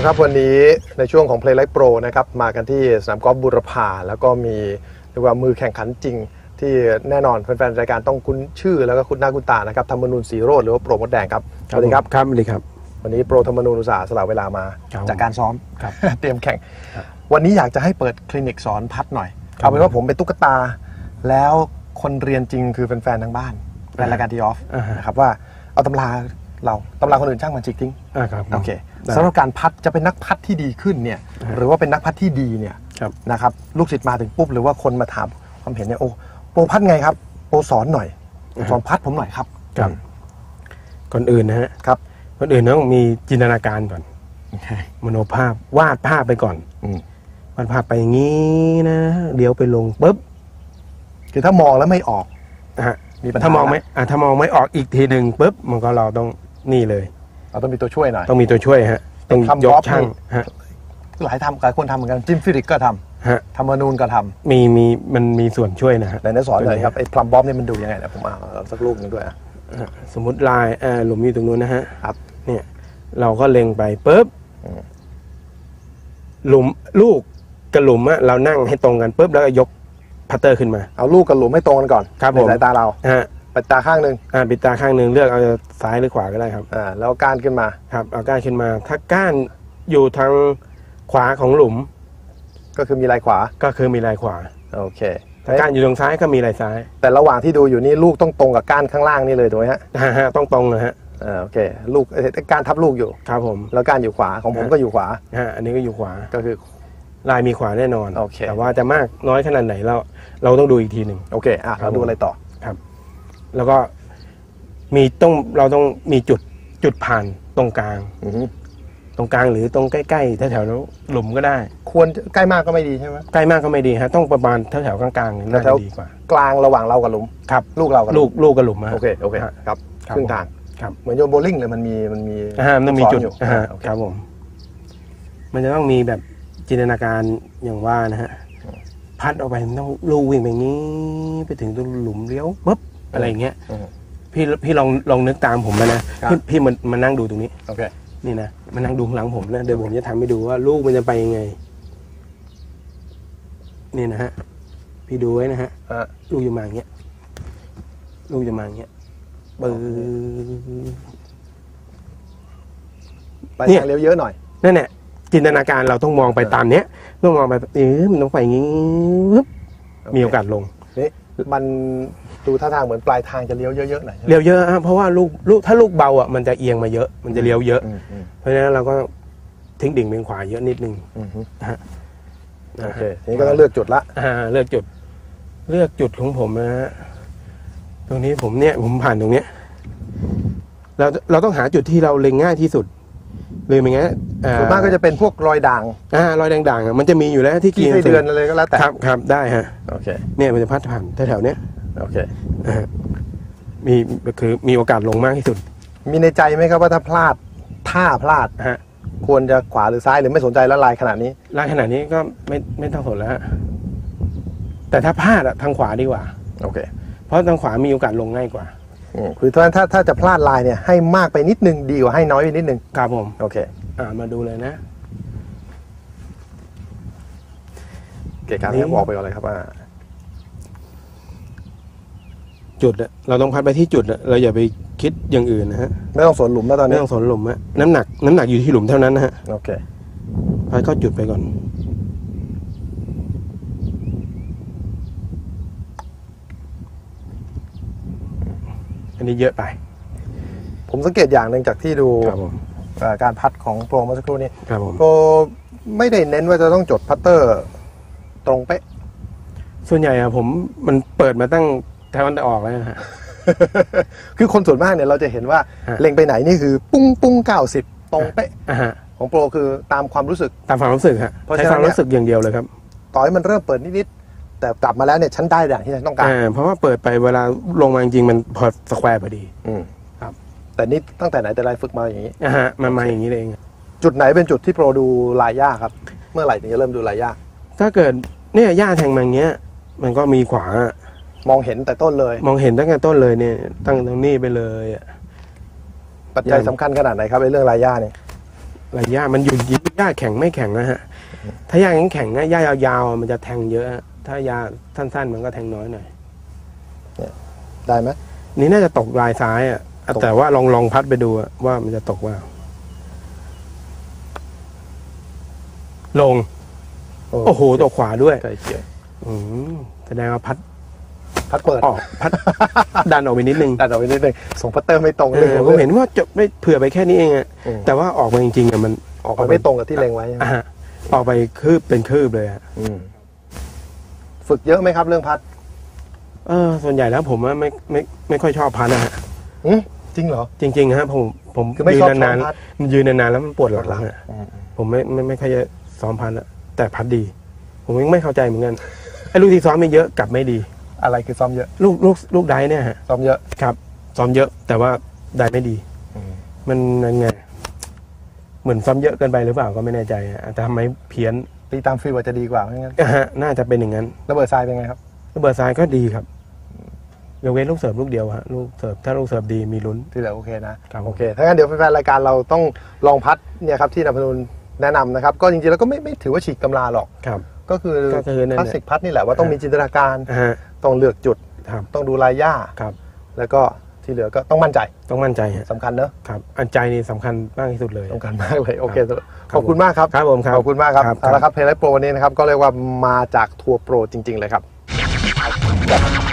ครับวันนี้ในช่วงของ Play Like Pro นะครับมากันที่สนามกอล์ฟบุรพาแล้วก็มีเรียกว่ามือแข่งขันจริงที่แน่นอนแฟนๆรายการต้องคุ้นชื่อแล้วก็คุ้นหน้าคุ้นตานะครับธรรมนูญศรีโรจน์หรือว่าโปรมดแดงครับสวัสดีครับครับสวัสดีครับวันนี้โปรธรรมนูญอุตสาห์สละเวลามาจากการซ้อม เตรียมแข่งวันนี้อยากจะให้เปิดคลินิกสอนพัดหน่อยเอาเป็นว่าผมเป็นตุ๊กตาแล้วคนเรียนจริงคือแฟนๆทั้งบ้านแฟนรายการทีออฟนะครับว่าเอาตำราคนอื่นช่างมันจิกทิ้งโอเคสำหรับการพัดจะเป็นนักพัดที่ดีขึ้นเนี่ยหรือว่าเป็นนักพัดที่ดีเนี่ยนะครับลูกศิษย์มาถึงปุ๊บหรือว่าคนมาถามความเห็นเนี่ยโอ้โปรพัดไงครับโปรสอนหน่อยสอนพัดผมหน่อยครับก่อนอื่นนะฮะครับก่อนอื่นต้องมีจินตนาการก่อนมโนภาพวาดภาพไปก่อนวาดภาพไปอย่างนี้นะเดี๋ยวไปลงปุ๊บคือถ้ามองแล้วไม่ออกฮะถ้ามองไม่ออกอีกทีหนึ่งปุ๊บมันก็เราต้องนี่เลยเราต้องมีตัวช่วยหน่อยต้องมีตัวช่วยฮะต้องยกช่างฮะหลายคนทำเหมือนกันจิมฟิลิกก็ทำธรรมนูญก็ทำมันมีส่วนช่วยนะฮะไหนสอนเลยครับไอ้พลัมบ๊อบเนี่ยมันดูยังไงเนี่ยผมเอาสักลูกนึงด้วยสมมุติลายหลุมอยู่ตรงนู้นนะฮะครับเนี่ยเราก็เล็งไปปุ๊บหลุมลูกกับหลุมอะเรานั่งให้ตรงกันปุ๊บแล้วก็ยกพัตเตอร์ขึ้นมาเอาลูกกับหลุมให้ตรงกันก่อนครับผมในสายตาเราปิดตาข้างหนึ่งปิดตาข้างหนึ่งเลือกเอาซ้ายหรือขวาก็ได้ครับแล้วก้านขึ้นมาครับเอาก้านขึ้นมาถ้าก้านอยู่ทางขวาของหลุมก็คือมีลายขวาก็คือมีลายขวาโอเคถ้าก้านอยู่ตรงซ้ายก็มีลายซ้ายแต่ระหว่างที่ดูอยู่นี่ลูกต้องตรงกับก้านข้างล่างนี่เลยถูกไหมฮะต้องตรงเลยฮะโอเคลูกก้านทับลูกอยู่ครับผมแล้วก้านอยู่ขวาของผมก็อยู่ขวาอันนี้ก็อยู่ขวาก็คือลายมีขวาแน่นอนโอเคแต่ว่าจะมากน้อยขนาดไหนเราต้องดูอีกทีหนึ่งโอเคเราดูอะไรต่อครับแล้วก็เราต้องมีจุดผ่านตรงกลางหรือตรงใกล้ๆแถวๆหลุมก็ได้ควรใกล้มากก็ไม่ดีใช่ไหมใกล้มากก็ไม่ดีฮะต้องประมาณแถวๆกลางๆน่าจะดีกว่ากลางระหว่างเรากับหลุมครับลูกเรากับลูกกับหลุมโอเคครับครึ่งทางครับเหมือนโยนโบลิ่งเลยมันมีมันมีจุดครับผมมันจะต้องมีแบบจินตนาการอย่างว่านะฮะพัดออกไปต้องลูกวิ่งไปงี้ไปถึงตรงหลุมเลี้ยวปุ๊บอะไรอย่างเงี้ยพี่ลองนึกตามผมนะพี่มันนั่งดูตรงนี้โอเคนี่นะมันนั่งดูข้างหลังผมนะเดี๋ยวผมจะทำให้ดูว่าลูกมันจะไปยังไงนี่นะฮะพี่ดูไว้นะฮะลูกจะมาอย่างเงี้ยลูกจะมาอย่างเงี้ยไปทางเลี้ยวเยอะหน่อยนั่นแหละจินตนาการเราต้องมองไปตามเนี้ยต้องมองไปมันต้องไปอย่างงี้มีโอกาสลงนี่มันดูท่าทางเหมือนปลายทางจะเลี้ยวเยอะๆหน่อยเลี้ยวเยอะเพราะว่าลูกถ้าลูกเบาอ่ะมันจะเอียงมาเยอะมันจะเลี้ยวเยอะเพราะฉะนั้นเราก็ทิ้งดิ่งเป็นขวาเยอะนิดนึงโอเคนี่ก็ต้องเลือกจุดละเลือกจุดของผมนะฮะตรงนี้ผมผ่านตรงเนี้ยเราต้องหาจุดที่เราเล็งง่ายที่สุดเลยอย่างเงี้ยส่วนมากก็จะเป็นพวกรอยด่างรอยด่างๆมันจะมีอยู่แล้วที่กี่เดือนอะไรก็แล้วแต่ครับได้ฮะโอเคเนี่ยมันจะพัดผ่านแถวๆเนี้ยโอเคมีโอกาสลงมากที่สุดมีในใจไหมครับว่าถ้าพลาดควรจะขวาหรือซ้ายหรือไม่สนใจแล้วลายขนาดนี้ก็ไม่ต้องสนแล้วฮะแต่ถ้าพลาดทางขวาดีกว่าโอเคเพราะทางขวามีโอกาสลงง่ายกว่าคือถ้าจะพลาดลายเนี่ยให้มากไปนิดนึงดีกว่าให้น้อยไปนิดนึงครับผมโอเคมาดูเลยนะเก๋การนี้บอกไปก่อนเลยครับว่าจุดเราต้องพัดไปที่จุดเราอย่าไปคิดอย่างอื่นนะฮะไม่ต้องสนหลุมแล้วตอนนี้ไม่ต้องสนหลุมฮะน้ำหนักอยู่ที่หลุมเท่านั้นนะฮะโอเคพัดเข้าจุดไปก่อนอันนี้เยอะไปผมสังเกตอย่างหนึ่งจากที่ดูการพัดของโปรเมื่อสักครู่นี้โปรไม่ได้เน้นว่าจะต้องจดพัตเตอร์ตรงเป๊ะส่วนใหญ่มันเปิดมาตั้งแถวตะวันออกแล้วฮะคือคนส่วนมากเนี่ยเราจะเห็นว่าเล็งไปไหนนี่คือปุ้ง90ตรงเป๊ะของโปรคือตามความรู้สึกฮะใช้ความรู้สึกอย่างเดียวเลยครับต่อให้มันเริ่มเปิดนิดๆแต่กลับมาแล้วเนี่ยฉันได้อย่างที่ฉันต้องการเพราะว่าเปิดไปเวลาลงมาจริงๆมันพอสแควร์พอดีครับแต่นี่ตั้งแต่ไหนแต่ไรฝึกมาอย่างนี้มันมาอย่างนี้เองจุดไหนเป็นจุดที่โปรดูลายยากครับเมื่อไหร่ถึงจะเริ่มดูลายยากถ้าเกิดเนี่ยหญ้าแทงมาอย่างเงี้ยมันก็มีขวามองเห็นแต่ต้นเลยมองเห็นตั้งแต่ต้นเลยเนี่ยตั้งตรงนี้ไปเลยปัจจัยสำคัญขนาดไหนครับในเรื่องลายหญ้านี่ระยะมันอยู่ที่หญ้าแข็งไม่แข็งนะฮะถ้าหญ้าแข็งๆนะหญ้ายาวๆมันจะแทงเยอะถ้าหญ้าสั้นๆมันก็แทงน้อยหน่อยได้ไหมนี่น่าจะตกลายซ้ายอ่ะแต่ว่าลองพัดไปดูว่ามันจะตกว่าลงโอ้โหตกขวาด้วยใกล้เคียงแสดงว่าพัดเปิดออกพัด ดันออกไปนิดนึงดันออกไปนิดนึงส่งพัตเตอร์ไม่ตรงเลยผมเห็นว่าจะไม่เผื่อไปแค่นี้เองอะแต่ว่าออกมาจริงๆอะมันออกมาไม่ตรงกับที่เล็งไว้ออกไปคืบเป็นคืบเลยอะฝึกเยอะไหมครับเรื่องพัดส่วนใหญ่แล้วผมว่าไม่ค่อยชอบพัดนะฮะจริงเหรอจริงๆฮะผมคือไม่ยืชอบนนานพัดๆยืนนานๆแล้วมันปวดหลังอะผมไม่ค่อยจะซ้อมพัดอะแต่พัดดี ผมยังไม่เข้าใจเหมือนกันไอ้ลูกที่ซ้อมไม่เยอะกลับไม่ดีอะไรคือซ้อมเยอะลูกไดเนี่ยฮะซ้อมเยอะครับซ้อมเยอะแต่ว่าได้ไม่ดี มันยังไงเหมือนซ้อมเยอะเกินไปหรือเปล่าก็ไม่แน่ใจฮะแต่ทำไมเพี้ยนตีตามฟิลว่าจะดีกว่าไม่งั้นน่าจะเป็นอย่างนั้นระเบิดทรายเป็นไงครับระเบิดทรายก็ดีครับยกเว้นลูกเสิร์ฟลูกเดียวฮะลูกเสิร์ฟถ้าลูกเสิร์ฟดีมีลุ้นที่เหลือโอเคนะครับ โอเคถ้างั้นเดี๋ยวแฟนๆรายการเราต้องลองพัดเนี่ยครับที่นพดลแนะนำนะครับก็จริงๆแล้วก็ไม่ถือว่าฉีกตำราหรอกครับก็คือนั่นคลาสสิกพัดนี่แหละว่าต้องมีจินตนาการฮะต้องเลือกจุดครับต้องดูลายหญ้าครับแล้วก็ที่เหลือก็ต้องมั่นใจต้องมั่นใจฮะสำคัญเนอะครับอันใจนี่สำคัญมากที่สุดเลยสำคัญมากเลยโอเคขอบคุณมากครับครับผมครับขอบคุณมากครับครับเอาละครับเพลย์ไลฟ์โปรวันนี้นะครับก็เรียกว่ามาจากทัวร์โปรจริง ๆ เลยครับ